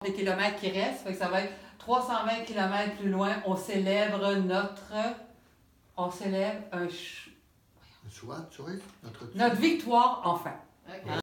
des kilomètres qui restent. Fait que ça va être 320 kilomètres plus loin. On célèbre un Soit, tu vois, notre victoire, enfin.